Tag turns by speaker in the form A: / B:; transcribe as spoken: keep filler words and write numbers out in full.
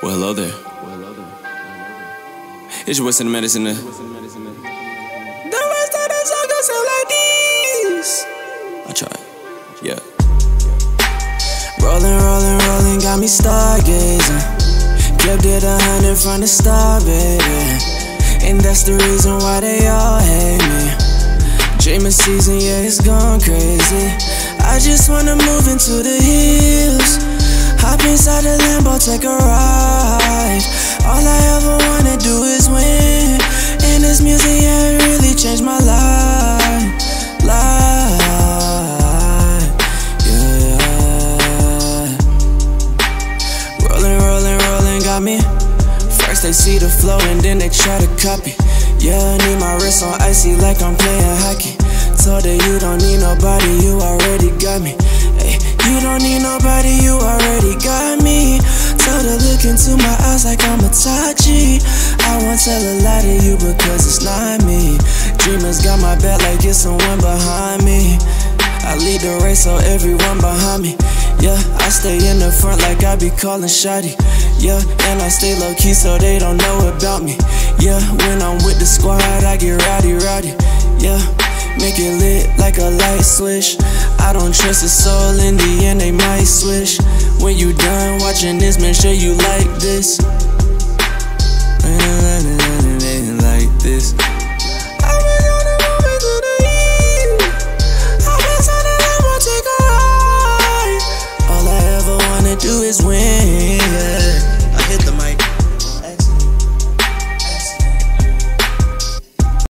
A: Well, hello there. It's your Western Medicine there. The rest of the song gon' sound like this. I tried, yeah. Rolling, rolling, rolling, got me stargazing. Kept it a hundred from the start, baby. And that's the reason why they all hate me. Dreaming season, yeah, it's gone crazy. I just wanna move into the hills. Hop inside the Lambo, take a ride. All I ever wanna do is win. And this music, yeah, it really changed my life. Life, yeah. Rolling, rolling, rolling, got me. First they see the flow and then they try to copy. Yeah, I need my wrist on icy like I'm playing hockey. Told her you don't need nobody, you already got me. Hey, you don't need nobody, you already got me. Told her look into my eyes like I'm a Tachi. I won't tell a lie to you because it's not me. Dreamers got my back like it's someone behind me. I lead the race so everyone behind me. Yeah, I stay in the front like I be calling shotty. Yeah, and I stay low key so they don't know about me. Yeah, when I'm with the squad I get rowdy rowdy. Yeah, make it lit like a light switch. I don't trust a soul, in the end they might switch. When you done watching this, make sure you like this. Like this.